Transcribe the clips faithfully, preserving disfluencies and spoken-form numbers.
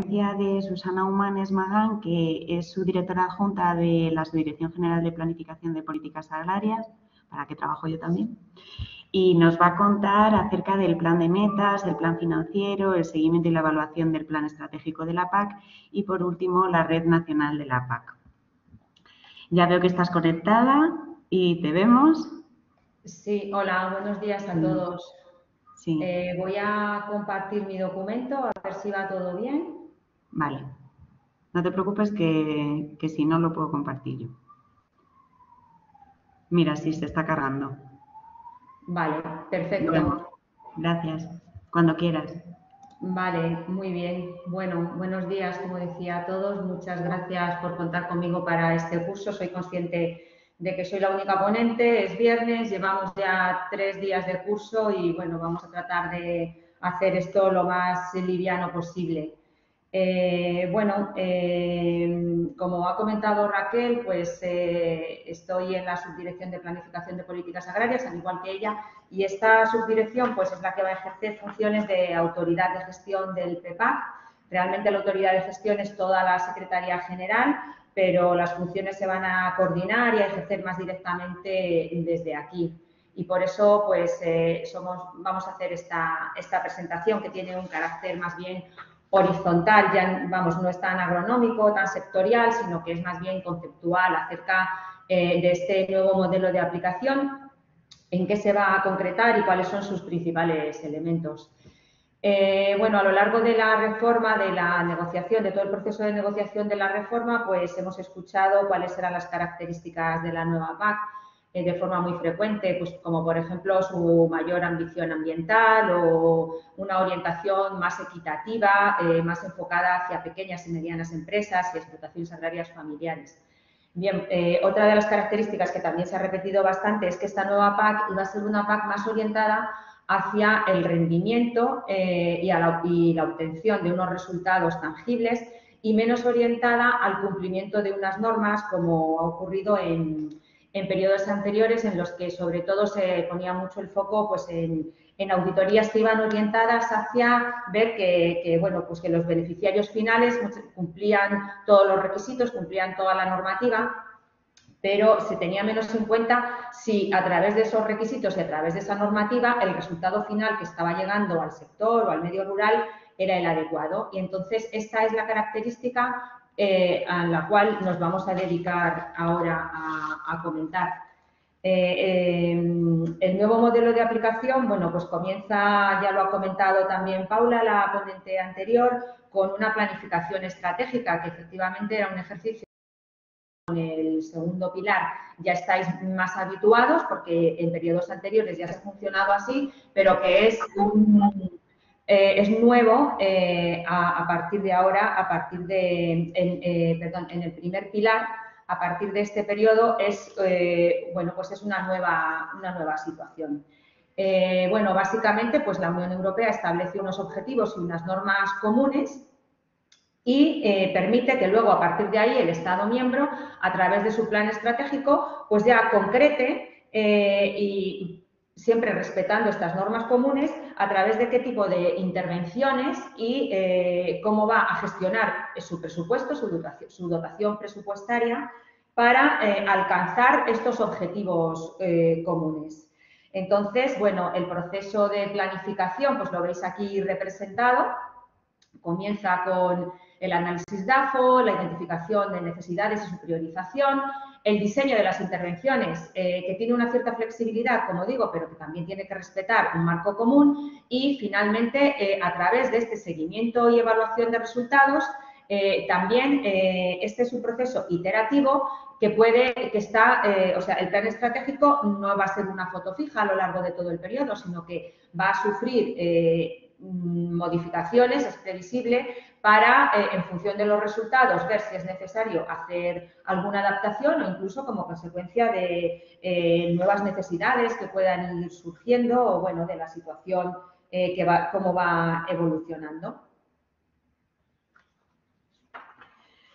presencia de Susana Humanes Magán, que es subdirectora adjunta de la Subdirección General de Planificación de Políticas Agrarias, para que trabajo yo también, y nos va a contar acerca del plan de metas, el plan financiero, el seguimiento y la evaluación del plan estratégico de la P A C y, por último, la red nacional de la P A C. Ya veo que estás conectada y te vemos. Sí, hola, buenos días a todos. Sí. Eh, voy a compartir mi documento, a ver si va todo bien. Vale. No te preocupes que, que si no lo puedo compartir yo. Mira, sí, se está cargando. Vale, perfecto. Bueno, gracias. Cuando quieras. Vale, muy bien. Bueno, buenos días, como decía a todos. Muchas gracias por contar conmigo para este curso. Soy consciente de que soy la única ponente. Es viernes, llevamos ya tres días de curso y, bueno, vamos a tratar de hacer esto lo más liviano posible. Eh, bueno, eh, como ha comentado Raquel, pues eh, estoy en la Subdirección de Planificación de Políticas Agrarias, al igual que ella, y esta subdirección pues, es la que va a ejercer funciones de autoridad de gestión del P E P A C. Realmente la autoridad de gestión es toda la Secretaría General, pero las funciones se van a coordinar y a ejercer más directamente desde aquí. Y por eso pues, eh, somos, vamos a hacer esta, esta presentación que tiene un carácter más bien horizontal, ya vamos, no es tan agronómico, tan sectorial, sino que es más bien conceptual acerca eh, de este nuevo modelo de aplicación, en qué se va a concretar y cuáles son sus principales elementos. Eh, bueno, a lo largo de la reforma, de la negociación, de todo el proceso de negociación de la reforma, pues hemos escuchado cuáles eran las características de la nueva P A C, eh, de forma muy frecuente, pues como por ejemplo su mayor ambición ambiental o una orientación más equitativa, eh, más enfocada hacia pequeñas y medianas empresas y explotaciones agrarias familiares. Bien, eh, otra de las características que también se ha repetido bastante es que esta nueva P A C iba a ser una P A C más orientada hacia el rendimiento eh, y, a la, y la obtención de unos resultados tangibles y menos orientada al cumplimiento de unas normas, como ha ocurrido en, en periodos anteriores en los que sobre todo se ponía mucho el foco pues, en, en auditorías que iban orientadas hacia ver que, que, bueno, pues que los beneficiarios finales cumplían todos los requisitos, cumplían toda la normativa, pero se tenía menos en cuenta si a través de esos requisitos y a través de esa normativa el resultado final que estaba llegando al sector o al medio rural era el adecuado. Y entonces esta es la característica eh, a la cual nos vamos a dedicar ahora a, a comentar. Eh, eh, el nuevo modelo de aplicación, bueno, pues comienza, ya lo ha comentado también Paula, la ponente anterior, con una planificación estratégica que efectivamente era un ejercicio. Con el segundo pilar ya estáis más habituados porque en periodos anteriores ya se ha funcionado así, pero que es, un, eh, es nuevo eh, a, a partir de ahora, a partir de, en, eh, perdón, en el primer pilar, a partir de este periodo es, eh, bueno, pues es una nueva, una nueva situación. Eh, bueno, básicamente, pues la Unión Europea establece unos objetivos y unas normas comunes y eh, permite que luego, a partir de ahí, el Estado miembro, a través de su plan estratégico, pues ya concrete eh, y siempre respetando estas normas comunes, a través de qué tipo de intervenciones y eh, cómo va a gestionar su presupuesto, su dotación, su dotación presupuestaria para eh, alcanzar estos objetivos eh, comunes. Entonces, bueno, el proceso de planificación, pues lo veis aquí representado, comienza con el análisis D A F O, la identificación de necesidades y su priorización, el diseño de las intervenciones, eh, que tiene una cierta flexibilidad, como digo, pero que también tiene que respetar un marco común y, finalmente, eh, a través de este seguimiento y evaluación de resultados, eh, también eh, este es un proceso iterativo que puede, que está, eh, o sea, el plan estratégico no va a ser una foto fija a lo largo de todo el periodo, sino que va a sufrir eh, modificaciones, es previsible, para, eh, en función de los resultados, ver si es necesario hacer alguna adaptación o incluso como consecuencia de eh, nuevas necesidades que puedan ir surgiendo o, bueno, de la situación eh, que va, cómo va evolucionando.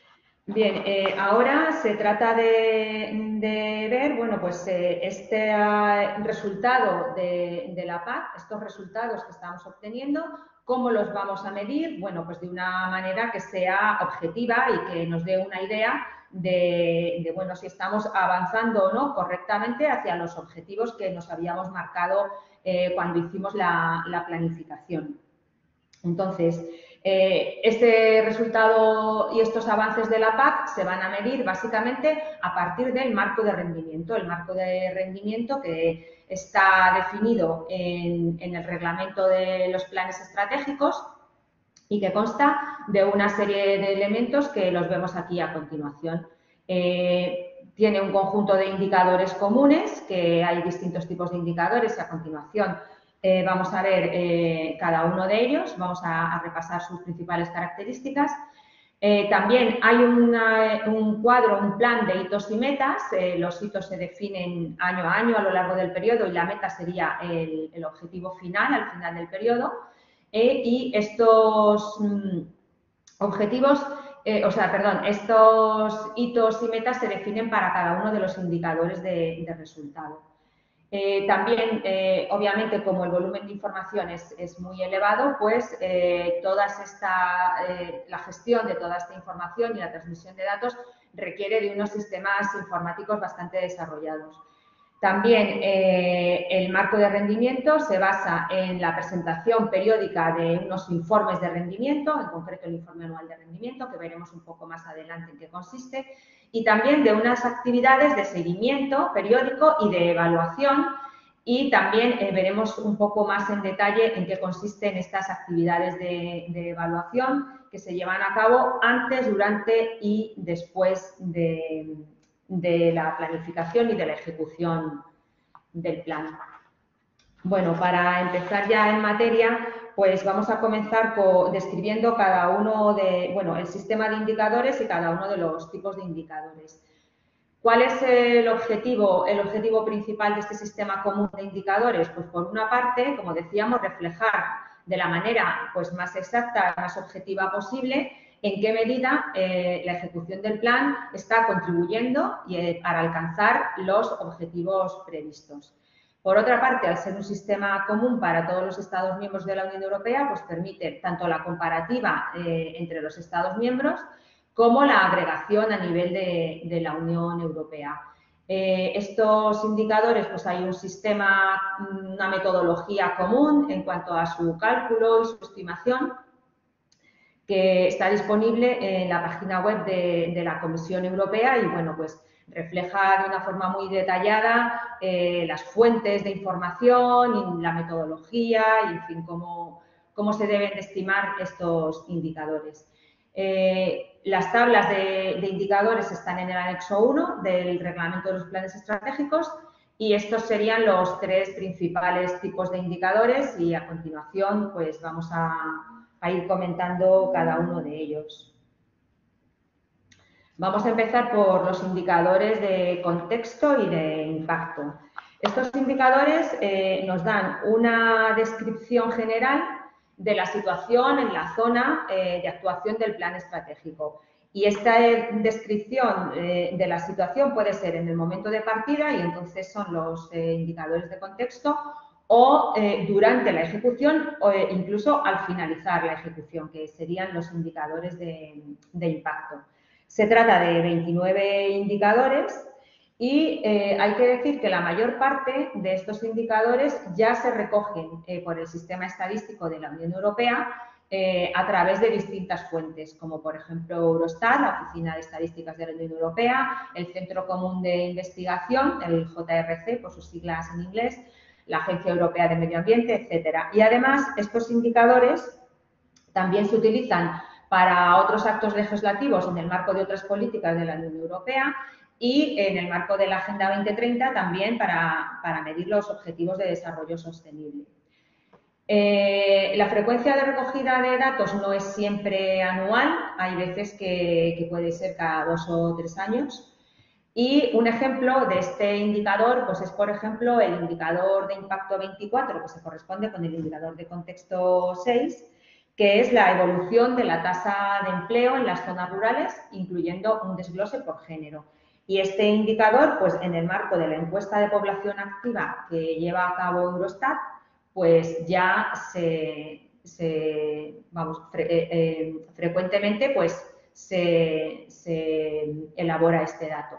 Bien, eh, ahora se trata de, de ver, bueno, pues eh, este uh, resultado de, de la P A C, estos resultados que estamos obteniendo, ¿cómo los vamos a medir? Bueno, pues de una manera que sea objetiva y que nos dé una idea de, de bueno, si estamos avanzando o no correctamente hacia los objetivos que nos habíamos marcado eh, cuando hicimos la, la planificación. Entonces, eh, este resultado y estos avances de la P A C se van a medir básicamente a partir del marco de rendimiento. El marco de rendimiento que está definido en, en el reglamento de los planes estratégicos y que consta de una serie de elementos que los vemos aquí a continuación. Eh, tiene un conjunto de indicadores comunes, que hay distintos tipos de indicadores y a continuación Eh, vamos a ver eh, cada uno de ellos, vamos a, a repasar sus principales características. Eh, también hay una, un cuadro, un plan de hitos y metas. Eh, los hitos se definen año a año a lo largo del periodo y la meta sería el, el objetivo final al final del periodo. Eh, y estos mm, objetivos, eh, o sea, perdón, estos hitos y metas se definen para cada uno de los indicadores de, de resultado. Eh, también, eh, obviamente, como el volumen de información es, es muy elevado, pues eh, toda esta, eh, la gestión de toda esta información y la transmisión de datos requiere de unos sistemas informáticos bastante desarrollados. También eh, el marco de rendimiento se basa en la presentación periódica de unos informes de rendimiento, en concreto el informe anual de rendimiento, que veremos un poco más adelante en qué consiste, y también de unas actividades de seguimiento periódico y de evaluación, y también eh, veremos un poco más en detalle en qué consisten estas actividades de, de evaluación que se llevan a cabo antes, durante y después de de la planificación y de la ejecución del plan. Bueno, para empezar ya en materia, pues vamos a comenzar con, describiendo cada uno de, bueno, el sistema de indicadores y cada uno de los tipos de indicadores. ¿Cuál es el objetivo, el objetivo principal de este sistema común de indicadores? Pues por una parte, como decíamos, reflejar de la manera pues, más exacta, más objetiva posible, en qué medida eh, la ejecución del plan está contribuyendo y, eh, para alcanzar los objetivos previstos. Por otra parte, al ser un sistema común para todos los Estados miembros de la Unión Europea, pues permite tanto la comparativa eh, entre los Estados miembros como la agregación a nivel de, de la Unión Europea. Eh, estos indicadores, pues hay un sistema, una metodología común en cuanto a su cálculo y su estimación, que está disponible en la página web de, de la Comisión Europea y, bueno, pues refleja de una forma muy detallada eh, las fuentes de información y la metodología y, en fin, cómo, cómo se deben de estimar estos indicadores. Eh, las tablas de, de indicadores están en el anexo uno del Reglamento de los Planes Estratégicos y estos serían los tres principales tipos de indicadores y, a continuación, pues vamos a a ir comentando cada uno de ellos. Vamos a empezar por los indicadores de contexto y de impacto. Estos indicadores eh, nos dan una descripción general de la situación en la zona eh, de actuación del plan estratégico. Y esta descripción eh, de la situación puede ser en el momento de partida, y entonces son los eh, indicadores de contexto, o eh, durante la ejecución o eh, incluso al finalizar la ejecución, que serían los indicadores de, de impacto. Se trata de veintinueve indicadores y eh, hay que decir que la mayor parte de estos indicadores ya se recogen eh, por el sistema estadístico de la Unión Europea eh, a través de distintas fuentes, como por ejemplo Eurostat, la Oficina de Estadísticas de la Unión Europea, el Centro Común de Investigación, el J R C, por sus siglas en inglés, la Agencia Europea de Medio Ambiente, etcétera. Y además, estos indicadores también se utilizan para otros actos legislativos en el marco de otras políticas de la Unión Europea y en el marco de la Agenda veinte treinta también para, para medir los objetivos de desarrollo sostenible. Eh, la frecuencia de recogida de datos no es siempre anual, hay veces que, que puede ser cada dos o tres años. Y un ejemplo de este indicador pues es, por ejemplo, el indicador de impacto veinticuatro, que se corresponde con el indicador de contexto seis, que es la evolución de la tasa de empleo en las zonas rurales, incluyendo un desglose por género. Y este indicador, pues en el marco de la encuesta de población activa que lleva a cabo Eurostat, pues ya se, se vamos, fre, eh, eh, frecuentemente pues se, se elabora este dato.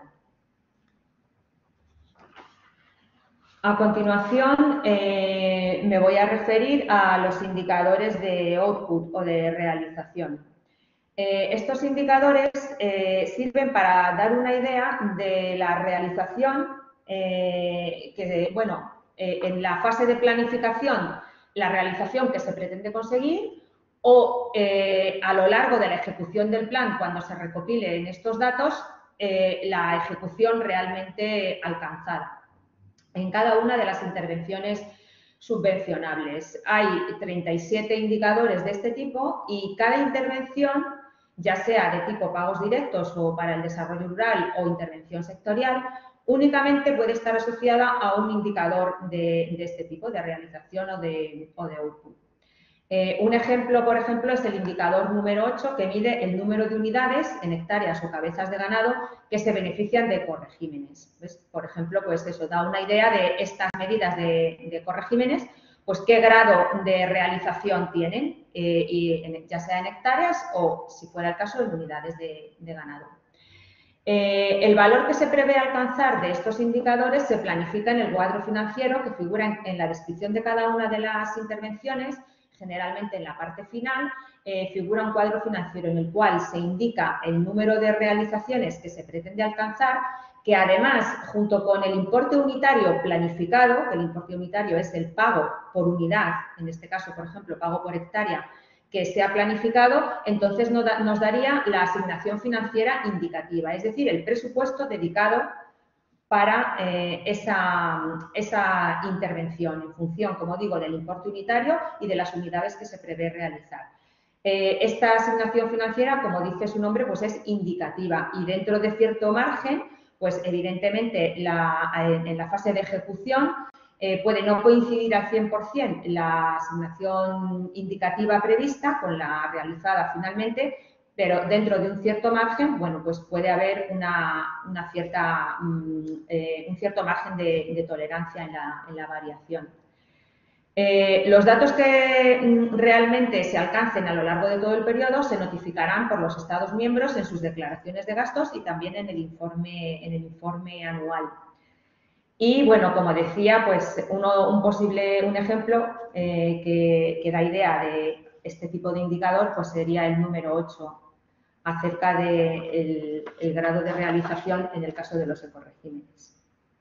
A continuación, eh, me voy a referir a los indicadores de output o de realización. Eh, estos indicadores eh, sirven para dar una idea de la realización, eh, que, bueno, eh, en la fase de planificación, la realización que se pretende conseguir, o eh, a lo largo de la ejecución del plan, cuando se recopilen estos datos, eh, la ejecución realmente alcanzada en cada una de las intervenciones subvencionables. Hay treinta y siete indicadores de este tipo y cada intervención, ya sea de tipo pagos directos o para el desarrollo rural o intervención sectorial, únicamente puede estar asociada a un indicador de, de este tipo, de realización o de, o de output. Eh, un ejemplo, por ejemplo, es el indicador número ocho, que mide el número de unidades en hectáreas o cabezas de ganado que se benefician de corregímenes. ¿Ves? Por ejemplo, pues eso da una idea de estas medidas de, de corregímenes, pues qué grado de realización tienen, eh, y en, ya sea en hectáreas o, si fuera el caso, en unidades de, de ganado. Eh, el valor que se prevé alcanzar de estos indicadores se planifica en el cuadro financiero que figura en, en la descripción de cada una de las intervenciones. Generalmente en la parte final eh, figura un cuadro financiero en el cual se indica el número de realizaciones que se pretende alcanzar, que además, junto con el importe unitario planificado, que el importe unitario es el pago por unidad, en este caso, por ejemplo, pago por hectárea, que se ha planificado, entonces nos daría la asignación financiera indicativa, es decir, el presupuesto dedicado para eh, esa, esa intervención en función, como digo, del importe unitario y de las unidades que se prevé realizar. Eh, esta asignación financiera, como dice su nombre, pues es indicativa y dentro de cierto margen, pues evidentemente la, en la fase de ejecución eh, puede no coincidir al cien por cien la asignación indicativa prevista con la realizada finalmente, pero dentro de un cierto margen, bueno, pues puede haber una, una cierta, um, eh, un cierto margen de, de tolerancia en la, en la variación. Eh, los datos que mm, realmente se alcancen a lo largo de todo el periodo se notificarán por los Estados miembros en sus declaraciones de gastos y también en el informe, en el informe anual. Y, bueno, como decía, pues uno, un posible, un ejemplo eh, que, que da idea de este tipo de indicador, pues sería el número ocho, acerca del de grado de realización en el caso de los ecoregímenes.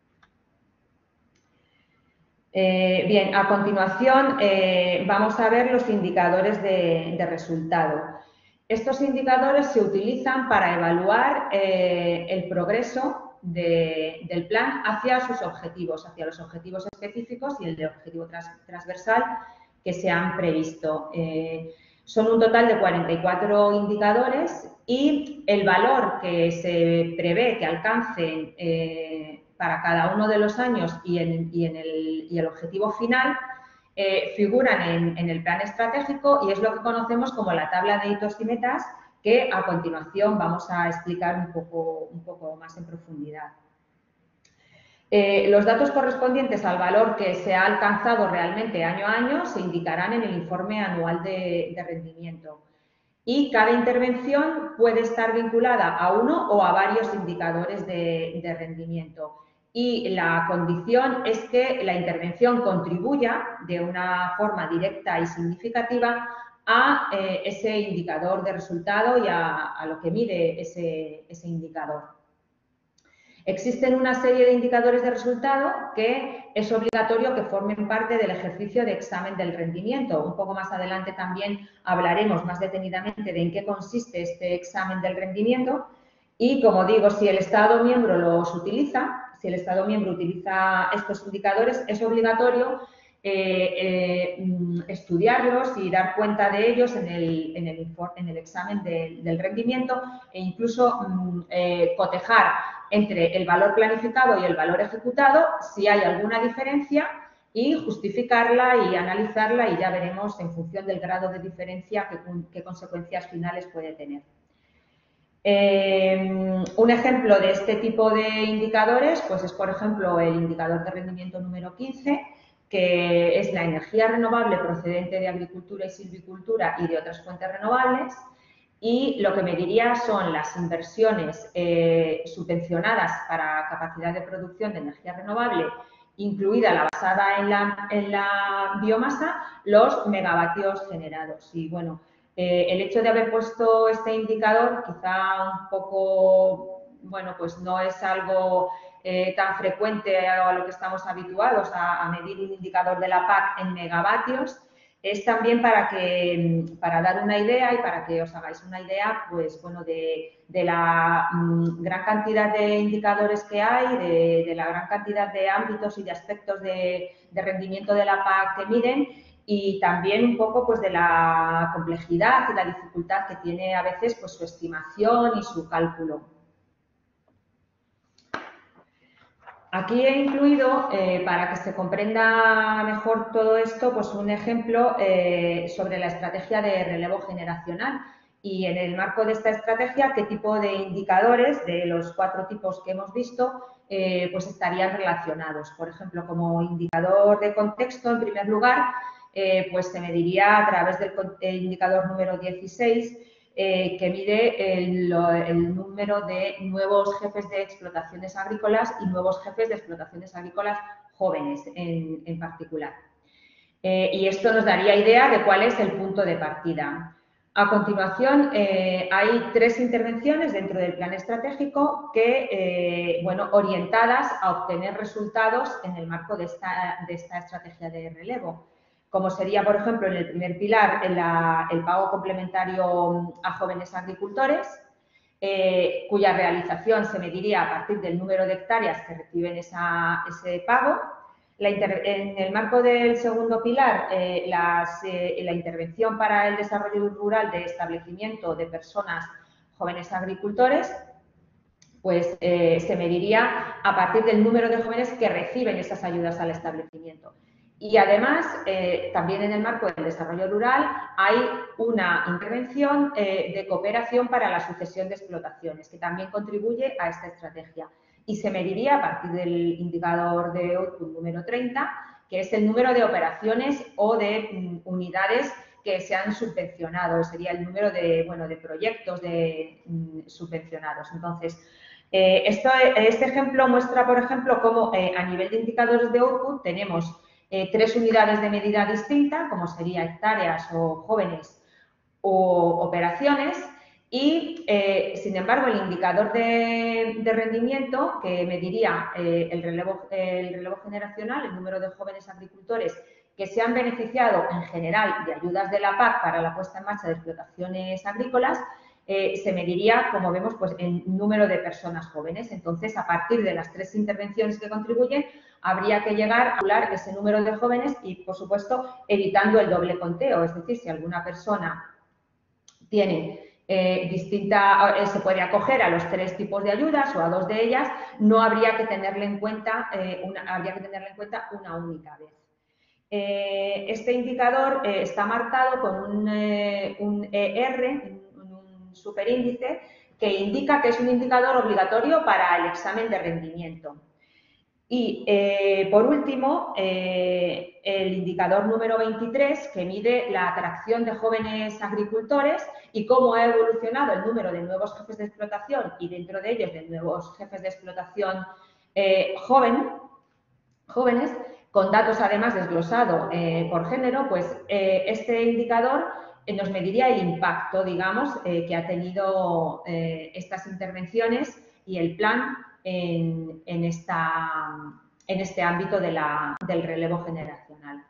Eh, bien, a continuación eh, vamos a ver los indicadores de, de resultado. Estos indicadores se utilizan para evaluar eh, el progreso de, del plan hacia sus objetivos, hacia los objetivos específicos y el de objetivo tras, transversal que se han previsto. Eh, son un total de cuarenta y cuatro indicadores y el valor que se prevé que alcancen eh, para cada uno de los años y, en, y, en el, y el objetivo final eh, figuran en, en el plan estratégico y es lo que conocemos como la tabla de hitos y metas, que a continuación vamos a explicar un poco, un poco más en profundidad. Eh, los datos correspondientes al valor que se ha alcanzado realmente año a año se indicarán en el informe anual de, de rendimiento. Y cada intervención puede estar vinculada a uno o a varios indicadores de, de rendimiento. Y la condición es que la intervención contribuya de una forma directa y significativa a eh, ese indicador de resultado y a, a lo que mide ese, ese indicador. Existen una serie de indicadores de resultado que es obligatorio que formen parte del ejercicio de examen del rendimiento. Un poco más adelante también hablaremos más detenidamente de en qué consiste este examen del rendimiento y, como digo, si el Estado miembro los utiliza, si el Estado miembro utiliza estos indicadores, es obligatorio eh, eh, estudiarlos y dar cuenta de ellos en el, en el, en el examen de, del rendimiento e incluso eh, cotejar entre el valor planificado y el valor ejecutado. Si hay alguna diferencia, y justificarla y analizarla y ya veremos en función del grado de diferencia qué, qué consecuencias finales puede tener. Eh, un ejemplo de este tipo de indicadores pues es, por ejemplo, el indicador de rendimiento número quince, que es la energía renovable procedente de agricultura y silvicultura y de otras fuentes renovables, y lo que mediría son las inversiones eh, subvencionadas para capacidad de producción de energía renovable, incluida la basada en la, en la biomasa, los megavatios generados. Y bueno, eh, el hecho de haber puesto este indicador quizá un poco, bueno, pues no es algo eh, tan frecuente a lo que estamos habituados a, a medir un indicador de la P A C en megavatios. Es también para, que, para dar una idea y para que os hagáis una idea, pues, bueno, de, de la mmm, gran cantidad de indicadores que hay, de, de la gran cantidad de ámbitos y de aspectos de, de rendimiento de la P A C que miden, y también un poco pues de la complejidad y la dificultad que tiene a veces pues su estimación y su cálculo. Aquí he incluido, eh, para que se comprenda mejor todo esto, pues un ejemplo eh, sobre la estrategia de relevo generacional, y en el marco de esta estrategia qué tipo de indicadores de los cuatro tipos que hemos visto eh, pues estarían relacionados. Por ejemplo, como indicador de contexto, en primer lugar, eh, pues se mediría a través del indicador número dieciséis, Eh, que mide el, el número de nuevos jefes de explotaciones agrícolas y nuevos jefes de explotaciones agrícolas jóvenes en, en particular. Eh, y esto nos daría idea de cuál es el punto de partida. A continuación, eh, hay tres intervenciones dentro del plan estratégico que, eh, bueno, orientadas a obtener resultados en el marco de esta, de esta estrategia de relevo, como sería, por ejemplo, en el primer pilar, en la, el pago complementario a jóvenes agricultores, eh, cuya realización se mediría a partir del número de hectáreas que reciben esa, ese pago. La inter, en el marco del segundo pilar, eh, las, eh, la intervención para el desarrollo rural de establecimiento de personas jóvenes agricultores, pues eh, se mediría a partir del número de jóvenes que reciben esas ayudas al establecimiento. Y además, eh, también en el marco del desarrollo rural hay una intervención eh, de cooperación para la sucesión de explotaciones, que también contribuye a esta estrategia. Y se mediría a partir del indicador de output número treinta, que es el número de operaciones o de mm, unidades que se han subvencionado, sería el número de, bueno, de proyectos de, mm, subvencionados. Entonces, eh, esto, este ejemplo muestra, por ejemplo, cómo eh, a nivel de indicadores de output tenemos Eh, tres unidades de medida distinta, como sería hectáreas o jóvenes o operaciones, y, eh, sin embargo, el indicador de, de rendimiento, que mediría eh, el, relevo, el relevo generacional, el número de jóvenes agricultores que se han beneficiado en general de ayudas de la P A C para la puesta en marcha de explotaciones agrícolas, eh, se mediría, como vemos, pues, en número de personas jóvenes. Entonces, a partir de las tres intervenciones que contribuyen, habría que llegar a calcular ese número de jóvenes y, por supuesto, evitando el doble conteo. Es decir, si alguna persona tiene eh, distinta, eh, se puede acoger a los tres tipos de ayudas o a dos de ellas, no habría que tenerle en cuenta, eh, una, habría que tenerle en cuenta una única vez. Eh, este indicador eh, está marcado con un, eh, un E R, un, un superíndice, que indica que es un indicador obligatorio para el examen de rendimiento. Y, eh, por último, eh, el indicador número veintitrés, que mide la atracción de jóvenes agricultores y cómo ha evolucionado el número de nuevos jefes de explotación y, dentro de ellos, de nuevos jefes de explotación eh, joven, jóvenes, con datos además desglosados eh, por género. Pues eh, este indicador eh, nos mediría el impacto, digamos, eh, que ha tenido eh, estas intervenciones y el plan en, en, esta, en este ámbito de la, del relevo generacional.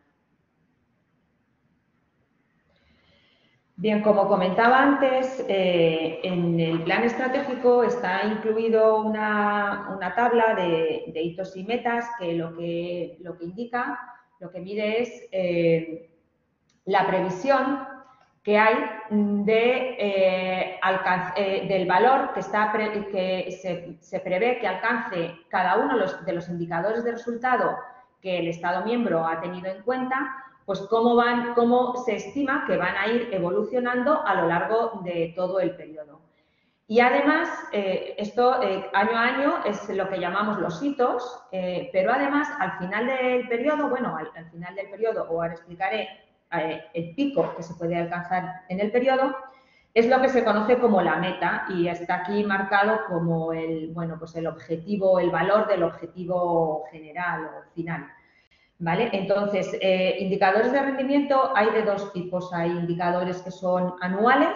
Bien, como comentaba antes, eh, en el plan estratégico está incluido una, una tabla de, de hitos y metas que lo, que lo que indica, lo que mide es eh, la previsión que hay de, eh, alcance, eh, del valor que, está pre, que se, se prevé que alcance cada uno de los, de los indicadores de resultado que el Estado miembro ha tenido en cuenta, pues cómo, van, cómo se estima que van a ir evolucionando a lo largo de todo el periodo. Y además, eh, esto eh, año a año es lo que llamamos los hitos, eh, pero además al final del periodo, bueno, al, al final del periodo, o ahora explicaré eh, el pico que se puede alcanzar en el periodo, es lo que se conoce como la meta y está aquí marcado como el, bueno, pues el objetivo, el valor del objetivo general o final. ¿Vale? Entonces, eh, indicadores de rendimiento hay de dos tipos. Hay indicadores que son anuales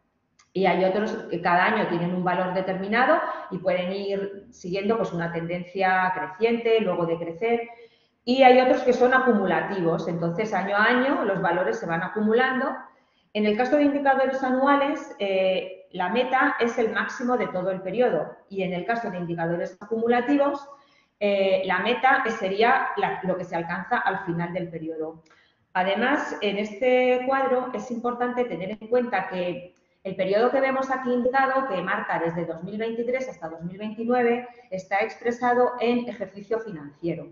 y hay otros que cada año tienen un valor determinado y pueden ir siguiendo pues, una tendencia creciente, luego decrecer. Y hay otros que son acumulativos. Entonces, año a año los valores se van acumulando. En el caso de indicadores anuales, eh, la meta es el máximo de todo el periodo. Y en el caso de indicadores acumulativos, Eh, la meta sería la, lo que se alcanza al final del periodo. Además, en este cuadro es importante tener en cuenta que el periodo que vemos aquí indicado, que marca desde dos mil veintitrés hasta dos mil veintinueve, está expresado en ejercicio financiero.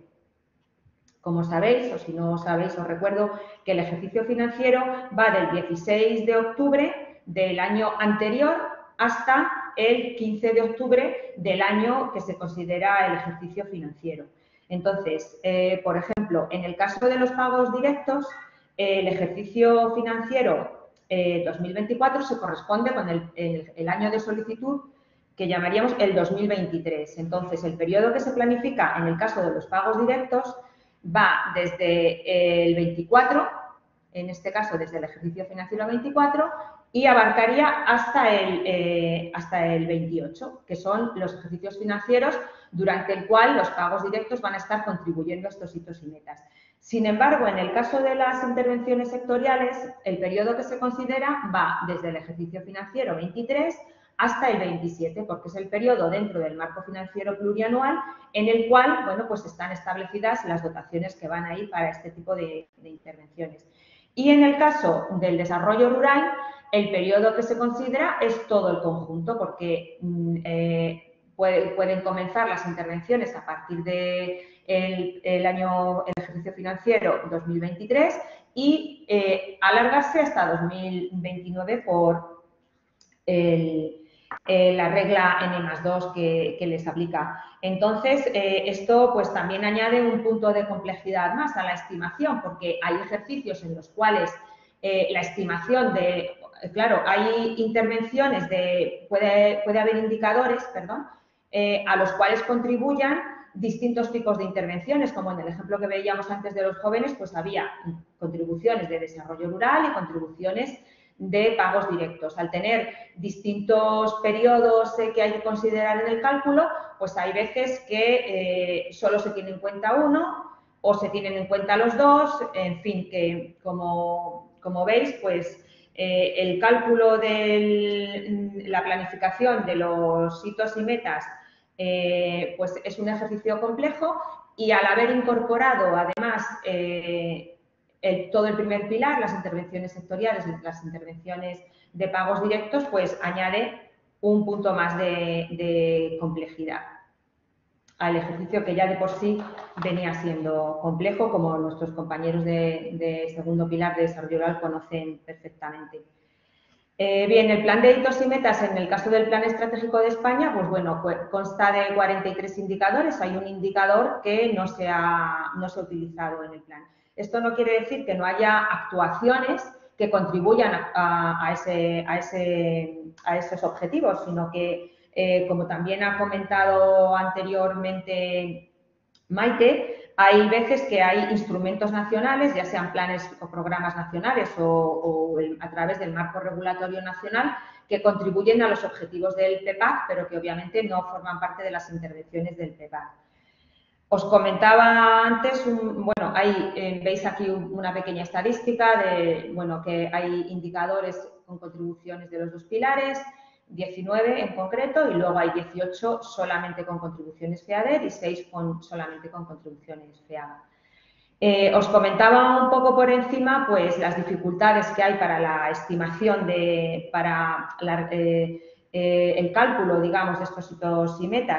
Como sabéis, o si no sabéis, os recuerdo que el ejercicio financiero va del dieciséis de octubre del año anterior hasta el quince de octubre del año que se considera el ejercicio financiero. Entonces, eh, por ejemplo, en el caso de los pagos directos, eh, el ejercicio financiero eh, dos mil veinticuatro se corresponde con el, el, el año de solicitud que llamaríamos el dos mil veintitrés. Entonces, el periodo que se planifica en el caso de los pagos directos va desde el veinticuatro, en este caso desde el ejercicio financiero veinticuatro, y abarcaría hasta el, eh, hasta el veintiocho, que son los ejercicios financieros durante el cual los pagos directos van a estar contribuyendo a estos hitos y metas. Sin embargo, en el caso de las intervenciones sectoriales, el periodo que se considera va desde el ejercicio financiero veintitrés hasta el veintisiete, porque es el periodo dentro del marco financiero plurianual en el cual, bueno, pues están establecidas las dotaciones que van a ir para este tipo de, de intervenciones. Y en el caso del desarrollo rural, el periodo que se considera es todo el conjunto, porque eh, puede, pueden comenzar las intervenciones a partir del de el año, el ejercicio financiero dos mil veintitrés y eh, alargarse hasta dos mil veintinueve por el, eh, la regla ene más dos que, que les aplica. Entonces, eh, esto pues también añade un punto de complejidad más a la estimación, porque hay ejercicios en los cuales eh, la estimación de, claro, hay intervenciones de, puede, puede haber indicadores, perdón, eh, a los cuales contribuyan distintos tipos de intervenciones, como en el ejemplo que veíamos antes de los jóvenes, pues había contribuciones de desarrollo rural y contribuciones de pagos directos. Al tener distintos periodos eh, que hay que considerar en el cálculo, pues hay veces que eh, solo se tiene en cuenta uno o se tienen en cuenta los dos, en fin, que como, como veis, pues eh, el cálculo de la planificación de los hitos y metas eh, pues es un ejercicio complejo y al haber incorporado además eh, El, todo el primer pilar, las intervenciones sectoriales, las intervenciones de pagos directos, pues añade un punto más de, de complejidad al ejercicio que ya de por sí venía siendo complejo, como nuestros compañeros de, de segundo pilar de desarrollo rural conocen perfectamente. Eh, bien, el plan de hitos y metas, en el caso del Plan Estratégico de España, pues bueno, pues consta de cuarenta y tres indicadores. Hay un indicador que no se ha, no se ha utilizado en el plan. Esto no quiere decir que no haya actuaciones que contribuyan a, a, a, ese, a, ese, a esos objetivos, sino que, eh, como también ha comentado anteriormente Maite, hay veces que hay instrumentos nacionales, ya sean planes o programas nacionales o, o el, a través del marco regulatorio nacional, que contribuyen a los objetivos del P E P A C, pero que obviamente no forman parte de las intervenciones del P E P A C. Os comentaba antes, un, bueno, hay, eh, veis aquí una pequeña estadística de, bueno, que hay indicadores con contribuciones de los dos pilares, diecinueve en concreto, y luego hay dieciocho solamente con contribuciones FEADER y seis con, solamente con contribuciones FEAGA. Eh, os comentaba un poco por encima pues, las dificultades que hay para la estimación, de, para la, eh, eh, el cálculo, digamos, de estos hitos y metas.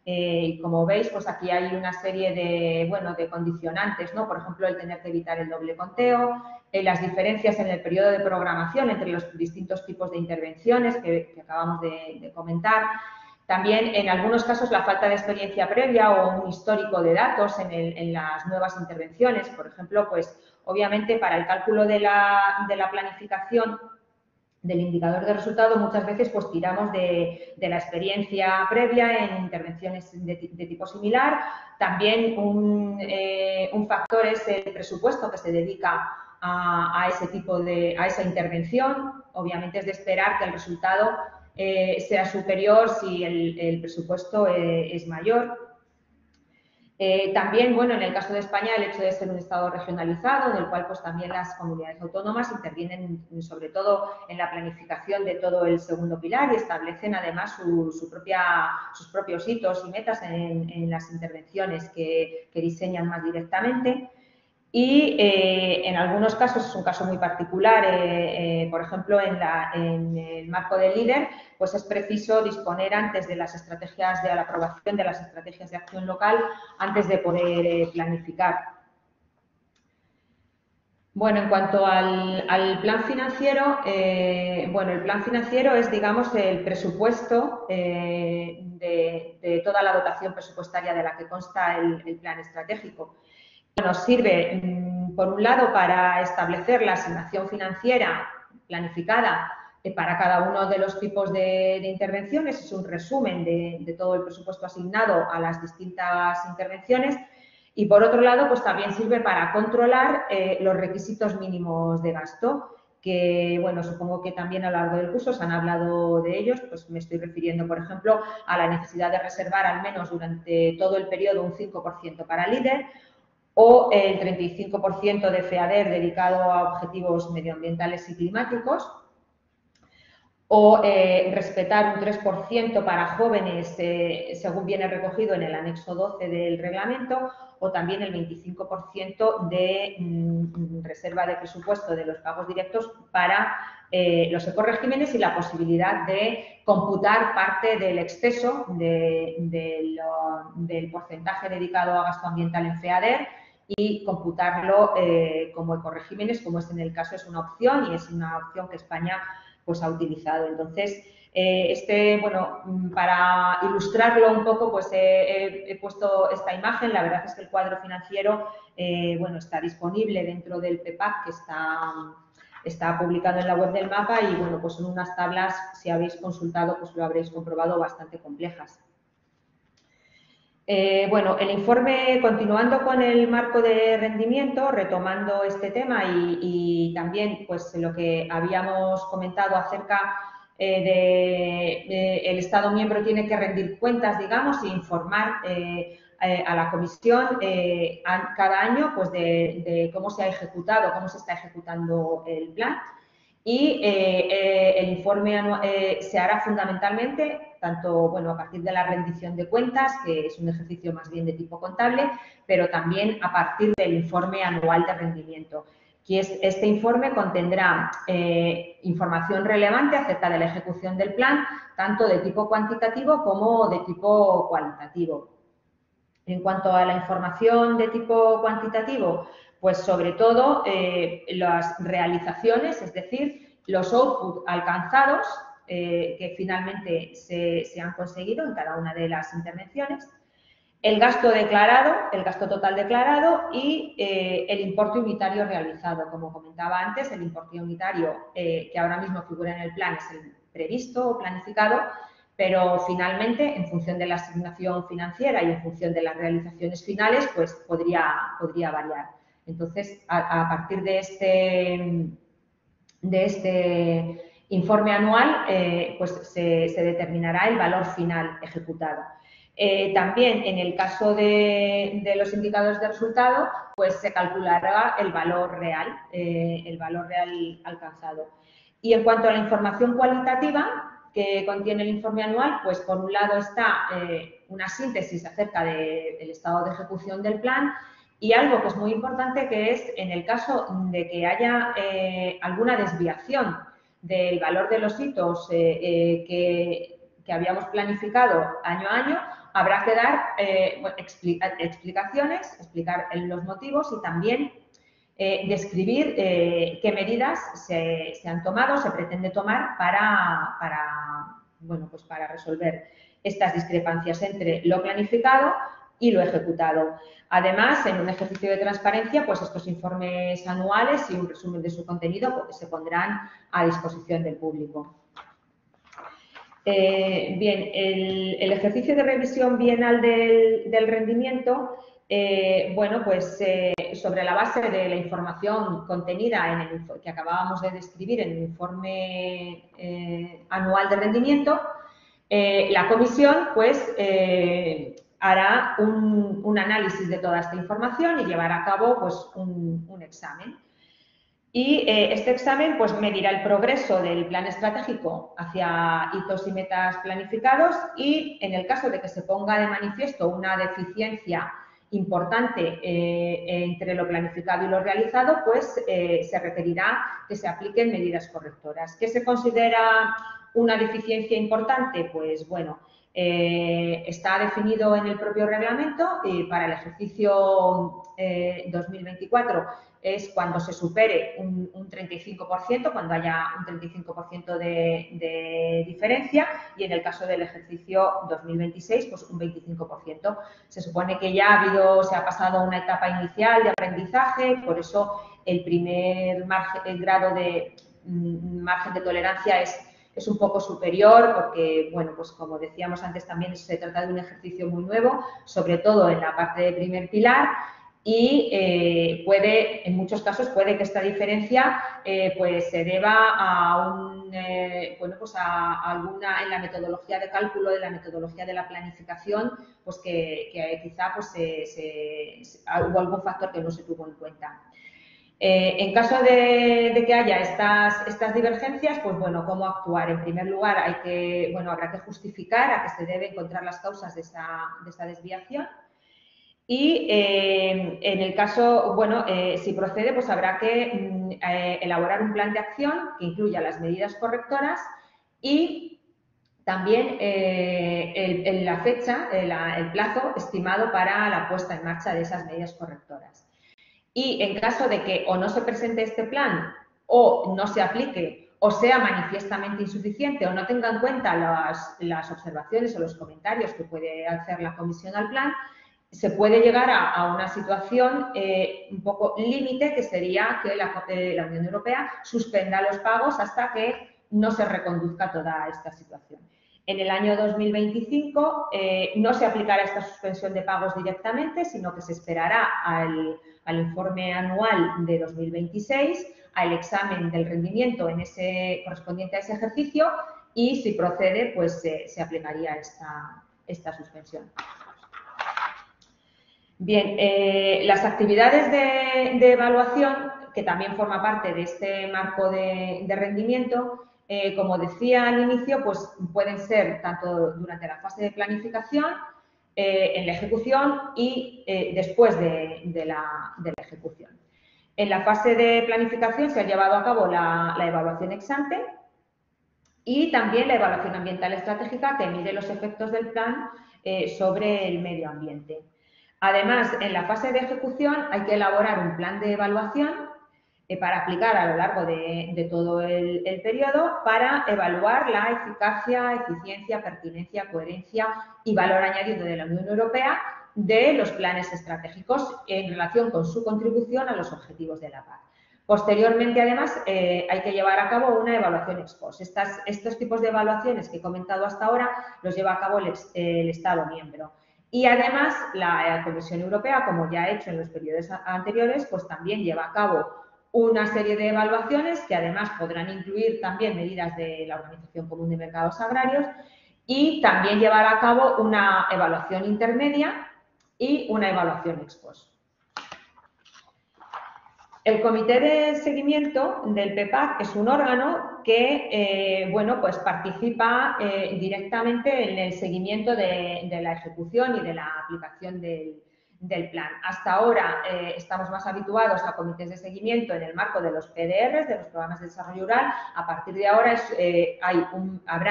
Eh, y como veis, pues aquí hay una serie de, bueno, de condicionantes, ¿no? Por ejemplo, el tener que evitar el doble conteo, eh, las diferencias en el periodo de programación entre los distintos tipos de intervenciones que, que acabamos de, de comentar. También, en algunos casos, la falta de experiencia previa o un histórico de datos en, el, en las nuevas intervenciones. Por ejemplo, pues, obviamente, para el cálculo de la, de la planificación del indicador de resultado, muchas veces pues tiramos de, de la experiencia previa en intervenciones de, de tipo similar. También un, eh, un factor es el presupuesto que se dedica a, a ese tipo de, a esa intervención. Obviamente es de esperar que el resultado eh, sea superior si el, el presupuesto eh, es mayor. Eh, también, bueno, en el caso de España, el hecho de ser un Estado regionalizado, en el cual pues también las comunidades autónomas intervienen sobre todo en la planificación de todo el segundo pilar y establecen además su, su propia, sus propios hitos y metas en, en las intervenciones que, que diseñan más directamente. Y eh, en algunos casos, es un caso muy particular, eh, eh, por ejemplo, en, la, en el marco del líder, pues es preciso disponer antes de las estrategias de la aprobación de las estrategias de acción local, antes de poder eh, planificar. Bueno, en cuanto al, al plan financiero, eh, bueno, el plan financiero es, digamos, el presupuesto eh, de, de toda la dotación presupuestaria de la que consta el, el plan estratégico. Nos sirve, por un lado, para establecer la asignación financiera planificada para cada uno de los tipos de, de intervenciones. Es un resumen de, de todo el presupuesto asignado a las distintas intervenciones. Y, por otro lado, pues también sirve para controlar eh, los requisitos mínimos de gasto, que, bueno, supongo que también a lo largo del curso se han hablado de ellos. Pues me estoy refiriendo, por ejemplo, a la necesidad de reservar al menos durante todo el periodo un cinco por ciento para líder, o el treinta y cinco por ciento de FEADER dedicado a objetivos medioambientales y climáticos, o eh, respetar un tres por ciento para jóvenes, eh, según viene recogido en el anexo doce del reglamento, o también el veinticinco por ciento de mm, reserva de presupuesto de los pagos directos para eh, los ecoregímenes y la posibilidad de computar parte del exceso de, de lo, del porcentaje dedicado a gasto ambiental en FEADER y computarlo eh, como ecoregímenes, como es en el caso, es una opción y es una opción que España pues ha utilizado. Entonces, eh, este, bueno, para ilustrarlo un poco, pues he, he puesto esta imagen. La verdad es que el cuadro financiero, eh, bueno, está disponible dentro del P E P A C, que está, está publicado en la web del mapa, y, bueno, pues son unas tablas, si habéis consultado, pues lo habréis comprobado, bastante complejas. Eh, bueno, el informe, continuando con el marco de rendimiento, retomando este tema y, y también pues lo que habíamos comentado acerca eh, de, de el Estado miembro tiene que rendir cuentas, digamos, e informar eh, eh, a la Comisión eh, a, cada año pues de, de cómo se ha ejecutado, cómo se está ejecutando el plan. Y eh, eh, el informe anual, eh, se hará fundamentalmente tanto, bueno, a partir de la rendición de cuentas, que es un ejercicio más bien de tipo contable, pero también a partir del informe anual de rendimiento. Que es, este informe contendrá eh, información relevante acerca de la ejecución del plan, tanto de tipo cuantitativo como de tipo cualitativo. En cuanto a la información de tipo cuantitativo, pues sobre todo eh, las realizaciones, es decir, los outputs alcanzados eh, que finalmente se, se han conseguido en cada una de las intervenciones, el gasto declarado, el gasto total declarado y eh, el importe unitario realizado. Como comentaba antes, el importe unitario eh, que ahora mismo figura en el plan es el previsto o planificado, pero finalmente, en función de la asignación financiera y en función de las realizaciones finales, pues podría, podría variar. Entonces, a, a partir de este, de este informe anual, eh, pues se, se determinará el valor final ejecutado. Eh, también, en el caso de, de los indicadores de resultado, pues se calculará el valor real, eh, el valor real alcanzado. Y en cuanto a la información cualitativa que contiene el informe anual, pues por un lado está eh, una síntesis acerca de, del estado de ejecución del plan y algo que es muy importante, que es en el caso de que haya eh, alguna desviación del valor de los hitos eh, eh, que, que habíamos planificado año a año, habrá que dar eh, bueno, explica, explicaciones, explicar los motivos y también eh, describir eh, qué medidas se, se han tomado, se pretende tomar para, para, bueno, pues para resolver estas discrepancias entre lo planificado y lo ejecutado. Además, en un ejercicio de transparencia, pues estos informes anuales y un resumen de su contenido pues, se pondrán a disposición del público. Eh, bien, el, el ejercicio de revisión bienal del, del rendimiento, eh, bueno, pues eh, sobre la base de la información contenida en el que acabábamos de describir en el informe eh, anual de rendimiento, eh, la comisión, pues, eh, hará un, un análisis de toda esta información y llevará a cabo, pues, un, un examen. Y eh, este examen pues, medirá el progreso del plan estratégico hacia hitos y metas planificados y en el caso de que se ponga de manifiesto una deficiencia importante eh, entre lo planificado y lo realizado, pues eh, se requerirá que se apliquen medidas correctoras. ¿Qué se considera una deficiencia importante? Pues bueno, eh, está definido en el propio reglamento y para el ejercicio eh, dos mil veinticuatro es cuando se supere un, un treinta y cinco por ciento, cuando haya un treinta y cinco por ciento de, de diferencia y en el caso del ejercicio dos mil veintiséis, pues un veinticinco por ciento. Se supone que ya ha habido, se ha pasado una etapa inicial de aprendizaje, por eso el primer margen, el grado de mm, margen de tolerancia es, es un poco superior porque, bueno, pues como decíamos antes también se trata de un ejercicio muy nuevo, sobre todo en la parte de primer pilar, y eh, puede, en muchos casos, puede que esta diferencia eh, pues se deba a un, eh, bueno, pues a, a alguna, en la metodología de cálculo, de la metodología de la planificación, pues que, que quizá pues se, se, se, hubo algún factor que no se tuvo en cuenta. Eh, en caso de, de que haya estas, estas divergencias, pues bueno, ¿cómo actuar? En primer lugar, hay que, bueno, habrá que justificar a qué se debe encontrar las causas de esa, de esa desviación. Y eh, en el caso, bueno, eh, si procede, pues habrá que mm, eh, elaborar un plan de acción que incluya las medidas correctoras y también eh, el, el, la fecha, el, el plazo estimado para la puesta en marcha de esas medidas correctoras. Y en caso de que o no se presente este plan o no se aplique o sea manifiestamente insuficiente o no tenga en cuenta las, las observaciones o los comentarios que puede hacer la comisión al plan, se puede llegar a, a una situación eh, un poco límite, que sería que la, eh, la Unión Europea suspenda los pagos hasta que no se reconduzca toda esta situación. En el año dos mil veinticinco eh, no se aplicará esta suspensión de pagos directamente, sino que se esperará al, al informe anual de dos mil veintiséis, al examen del rendimiento en ese, correspondiente a ese ejercicio y, si procede, pues eh, se aplicaría esta, esta suspensión. Bien, eh, las actividades de, de evaluación, que también forma parte de este marco de, de rendimiento, eh, como decía al inicio, pues pueden ser tanto durante la fase de planificación, eh, en la ejecución y eh, después de, de, la, de la ejecución. En la fase de planificación se ha llevado a cabo la, la evaluación ex ante y también la evaluación ambiental estratégica, que mide los efectos del plan eh, sobre el medio ambiente. Además, en la fase de ejecución hay que elaborar un plan de evaluación eh, para aplicar a lo largo de, de todo el, el periodo para evaluar la eficacia, eficiencia, pertinencia, coherencia y valor añadido de la Unión Europea de los planes estratégicos en relación con su contribución a los objetivos de la paz. Posteriormente, además, eh, hay que llevar a cabo una evaluación ex post. Estas, estos tipos de evaluaciones que he comentado hasta ahora los lleva a cabo el, el Estado miembro. Y además, la Comisión Europea, como ya ha hecho en los periodos anteriores, pues también lleva a cabo una serie de evaluaciones que además podrán incluir también medidas de la Organización Común de Mercados Agrarios y también llevar a cabo una evaluación intermedia y una evaluación ex post. El Comité de Seguimiento del P E P A C es un órgano que, eh, bueno, pues participa eh, directamente en el seguimiento de, de la ejecución y de la aplicación del, del plan. Hasta ahora eh, estamos más habituados a comités de seguimiento en el marco de los P D Rs, de los Programas de Desarrollo Rural. A partir de ahora es, eh, hay un, habrá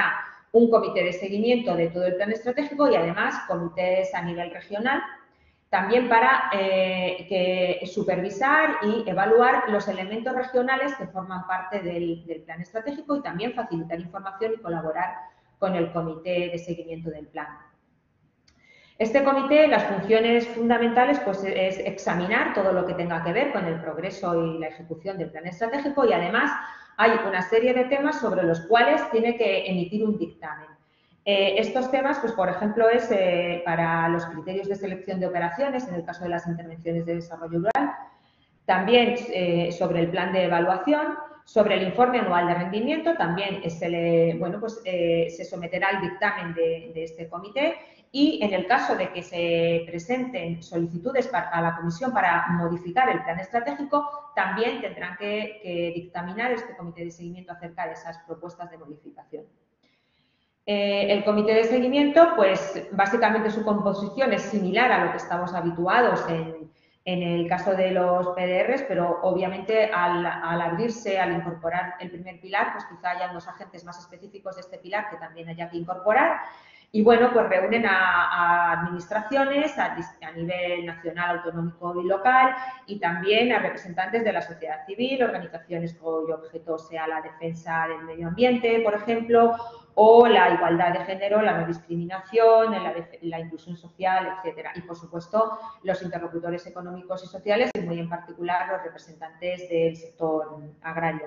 un comité de seguimiento de todo el plan estratégico y además comités a nivel regional, también para eh, que supervisar y evaluar los elementos regionales que forman parte del, del plan estratégico y también facilitar información y colaborar con el comité de seguimiento del plan. Este comité, las funciones fundamentales pues, es examinar todo lo que tenga que ver con el progreso y la ejecución del plan estratégico y además hay una serie de temas sobre los cuales tiene que emitir un dictamen. Eh, estos temas, pues, por ejemplo, es eh, para los criterios de selección de operaciones, en el caso de las intervenciones de desarrollo rural, también eh, sobre el plan de evaluación, sobre el informe anual de rendimiento, también se, le, bueno, pues, eh, se someterá al dictamen de, de este comité y en el caso de que se presenten solicitudes para, a la Comisión para modificar el plan estratégico, también tendrán que, que dictaminar este comité de seguimiento acerca de esas propuestas de modificación. Eh, el comité de seguimiento, pues básicamente su composición es similar a lo que estamos habituados en, en el caso de los P D Rs, pero obviamente al, al abrirse, al incorporar el primer pilar, pues quizá haya unos agentes más específicos de este pilar que también haya que incorporar. Y bueno, pues reúnen a, a administraciones a, a nivel nacional, autonómico y local y también a representantes de la sociedad civil, organizaciones cuyo objeto sea la defensa del medio ambiente, por ejemplo, o la igualdad de género, la no discriminación, la, la inclusión social, etcétera. Y, por supuesto, los interlocutores económicos y sociales y, muy en particular, los representantes del sector agrario.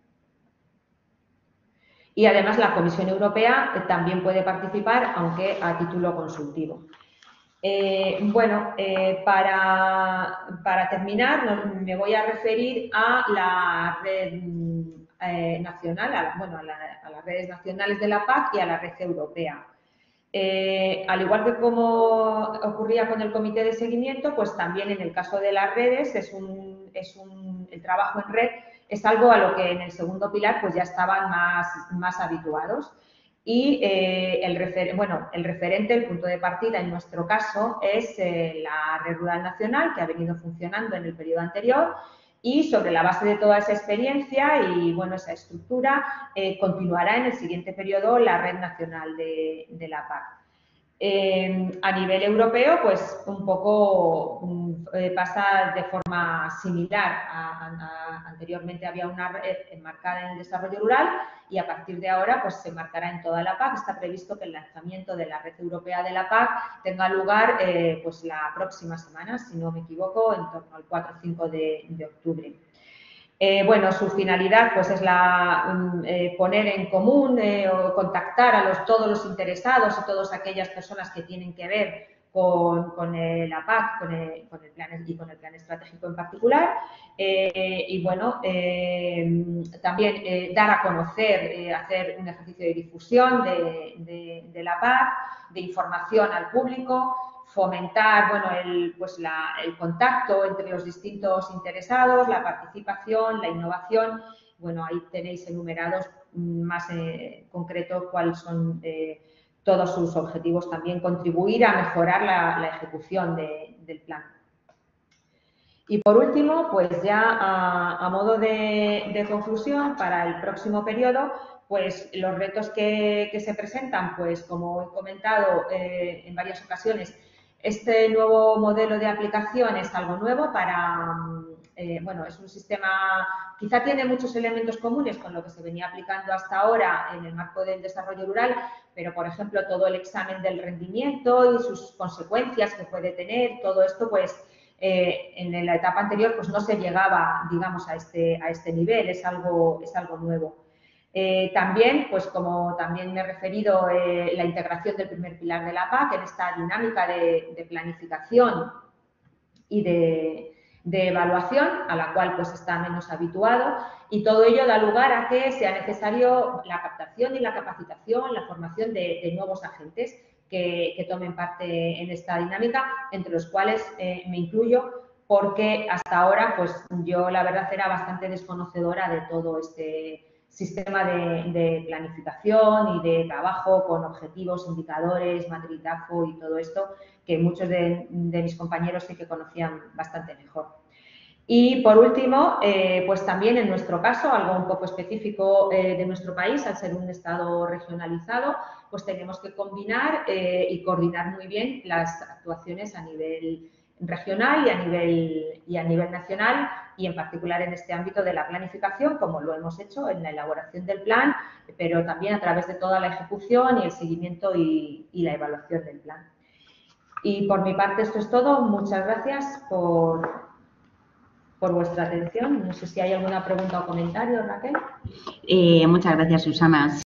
Y, además, la Comisión Europea también puede participar, aunque a título consultivo. Eh, bueno, eh, para, para terminar, no, me voy a referir a la red eh, nacional, a, bueno, a, la, a las redes nacionales de la P A C y a la red europea. Eh, al igual que como ocurría con el comité de seguimiento, pues también en el caso de las redes es un, es un, el trabajo en red es algo a lo que en el segundo pilar pues ya estaban más, más habituados. Y eh, el, refer bueno, el referente, el punto de partida en nuestro caso es eh, la Red Rural Nacional, que ha venido funcionando en el periodo anterior y sobre la base de toda esa experiencia y bueno, esa estructura eh, continuará en el siguiente periodo la Red Nacional de, de la P A C. Eh, a nivel europeo, pues un poco um, eh, pasa de forma similar. A, a, anteriormente había una red enmarcada en el desarrollo rural y a partir de ahora pues se marcará en toda la P A C. Está previsto que el lanzamiento de la red europea de la P A C tenga lugar eh, pues la próxima semana, si no me equivoco, en torno al cuatro o cinco de, de octubre. Eh, bueno, su finalidad pues, es la, eh, poner en común eh, o contactar a los, todos los interesados y todas aquellas personas que tienen que ver con, con el, la P A C con el, con el plan, y con el plan estratégico en particular. Eh, y bueno, eh, también eh, dar a conocer, eh, hacer un ejercicio de difusión de, de, de la P A C, de información al público, fomentar bueno, el, pues la, el contacto entre los distintos interesados, la participación, la innovación. Bueno, ahí tenéis enumerados más eh, concretos cuáles son eh, todos sus objetivos, también contribuir a mejorar la, la ejecución de, del plan. Y por último, pues ya a, a modo de, de conclusión, para el próximo periodo, pues los retos que, que se presentan, pues como he comentado eh, en varias ocasiones, este nuevo modelo de aplicación es algo nuevo para, eh, bueno, es un sistema, quizá tiene muchos elementos comunes con lo que se venía aplicando hasta ahora en el marco del desarrollo rural, pero, por ejemplo, todo el examen del rendimiento y sus consecuencias que puede tener, todo esto, pues, eh, en la etapa anterior, pues no se llegaba, digamos, a este, a este nivel, es algo, es algo nuevo. Eh, también, pues como también me he referido, eh, la integración del primer pilar de la P A C en esta dinámica de, de planificación y de, de evaluación, a la cual pues está menos habituado, y todo ello da lugar a que sea necesario la captación y la capacitación, la formación de, de nuevos agentes que, que tomen parte en esta dinámica, entre los cuales eh, me incluyo, porque hasta ahora pues yo la verdad era bastante desconocedora de todo este sistema de, de planificación y de trabajo con objetivos, indicadores, matriz-DAFO y todo esto, que muchos de, de mis compañeros sí que conocían bastante mejor. Y por último, eh, pues también en nuestro caso, algo un poco específico eh, de nuestro país, al ser un estado regionalizado, pues tenemos que combinar eh, y coordinar muy bien las actuaciones a nivel regional y a nivel, y a nivel nacional, y en particular en este ámbito de la planificación, como lo hemos hecho en la elaboración del plan, pero también a través de toda la ejecución y el seguimiento y, y la evaluación del plan. Y por mi parte esto es todo. Muchas gracias por, por vuestra atención. No sé si hay alguna pregunta o comentario, Raquel. Eh, muchas gracias, Susana.